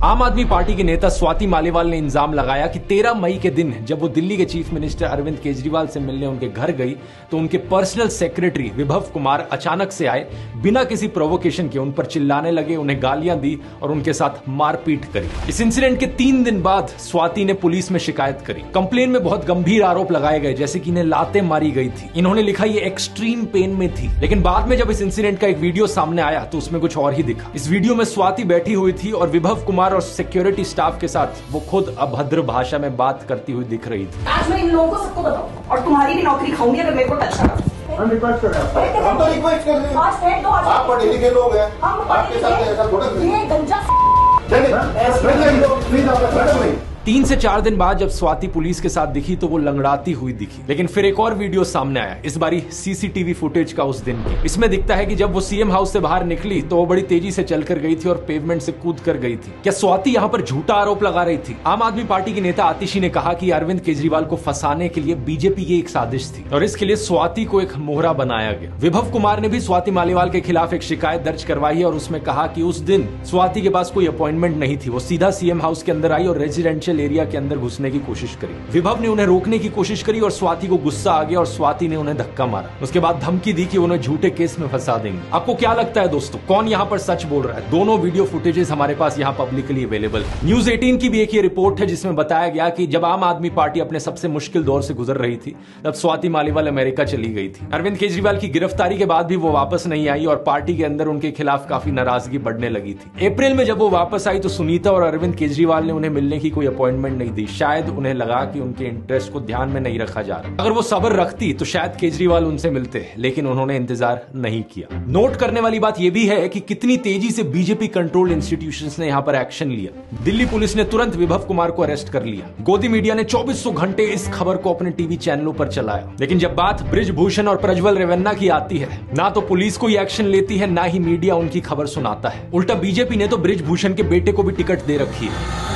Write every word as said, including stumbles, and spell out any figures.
आम आदमी पार्टी के नेता स्वाति मालीवाल ने इल्जाम लगाया कि तेरह मई के दिन जब वो दिल्ली के चीफ मिनिस्टर अरविंद केजरीवाल से मिलने उनके घर गई तो उनके पर्सनल सेक्रेटरी विभव कुमार अचानक से आए, बिना किसी प्रोवोकेशन के उन पर चिल्लाने लगे, उन्हें गालियां दी और उनके साथ मारपीट करी। इस इंसिडेंट के तीन दिन बाद स्वाति ने पुलिस में शिकायत करी। कंप्लेन में बहुत गंभीर आरोप लगाए गए, जैसे कि इन्हें लातें मारी गई थी। इन्होंने लिखा ये एक्सट्रीम पेन में थी। लेकिन बाद में जब इस इंसिडेंट का एक वीडियो सामने आया तो उसमें कुछ और ही दिखा। इस वीडियो में स्वाति बैठी हुई थी और विभव कुमार और सिक्योरिटी स्टाफ के साथ वो खुद अभद्र भाषा में बात करती हुई दिख रही थी। आज मैं इन लोगों को सबको बताऊं और तुम्हारी भी नौकरी खाऊंगी अगर मेरे को टच करा। हम रिक्वेस्ट कर रहे हैं। हम तो रिक्वेस्ट कर रहे हैं। आप पढ़े लिखे लोग हैं, आपके साथ ऐसा थोड़ा ये गंजा प्लीज आप तीन से चार दिन बाद जब स्वाति पुलिस के साथ दिखी तो वो लंगड़ाती हुई दिखी। लेकिन फिर एक और वीडियो सामने आया, इस बारी सीसीटीवी फुटेज का उस दिन की। इसमें दिखता है कि जब वो सीएम हाउस से बाहर निकली तो वो बड़ी तेजी से चलकर गई थी और पेवमेंट से कूद कर गई थी। क्या स्वाति यहाँ पर झूठा आरोप लगा रही थी? आम आदमी पार्टी की नेता आतिशी ने कहा कि अरविंद केजरीवाल को फंसाने के लिए बीजेपी की एक साजिश थी और इसके लिए स्वाति को एक मोहरा बनाया गया। विभव कुमार ने भी स्वाति मालीवाल के खिलाफ एक शिकायत दर्ज करवाई है और उसमें कहा कि उस दिन स्वाति के पास कोई अपॉइंटमेंट नहीं थी। वो सीधा सीएम हाउस के अंदर आई और रेजिडेंशियल एरिया के अंदर घुसने की कोशिश करी। विभव ने उन्हें रोकने की कोशिश करी और स्वाति को गुस्सा आ गया और स्वाति ने उन्हें धक्का मारा। उसके बाद धमकी दी कि उन्हें झूठे केस में फंसा देंगे। आपको क्या लगता है दोस्तों, कौन यहाँ पर सच बोल रहा है? दोनों वीडियो फुटेजेस हमारे पास यहाँ पब्लिकली अवेलेबल है। न्यूज अठारह की भी एक ये रिपोर्ट है जिसमें बताया गया कि जब आम आदमी पार्टी अपने सबसे मुश्किल दौर से गुजर रही थी तब स्वाति मालीवाल अमेरिका चली गई थी। अरविंद केजरीवाल की गिरफ्तारी के बाद भी वो वापस नहीं आई और पार्टी के अंदर उनके खिलाफ काफी नाराजगी बढ़ने लगी थी। अप्रैल में जब वो वापस आई तो सुनीता और अरविंद केजरीवाल ने उन्हें मिलने की कोई अपॉइंटमेंट नहीं दी। शायद उन्हें लगा कि उनके इंटरेस्ट को ध्यान में नहीं रखा जा रहा। अगर वो सब्र रखती तो शायद केजरीवाल उनसे मिलते, लेकिन उन्होंने इंतजार नहीं किया। नोट करने वाली बात यह भी है कि कितनी तेजी से बीजेपी कंट्रोल्ड इंस्टीट्यूशंस ने यहां पर एक्शन लिया। दिल्ली पुलिस ने तुरंत विभव कुमार को अरेस्ट कर लिया। गोदी मीडिया ने चौबीसों घंटे इस खबर को अपने टीवी चैनलों पर चलाया। लेकिन जब बात बृजभूषण और प्रज्वल रेवन्ना की आती है, ना तो पुलिस कोई एक्शन लेती है, ना ही मीडिया उनकी खबर सुनाता है। उल्टा बीजेपी ने तो बृजभूषण के बेटे को भी टिकट दे रखी है।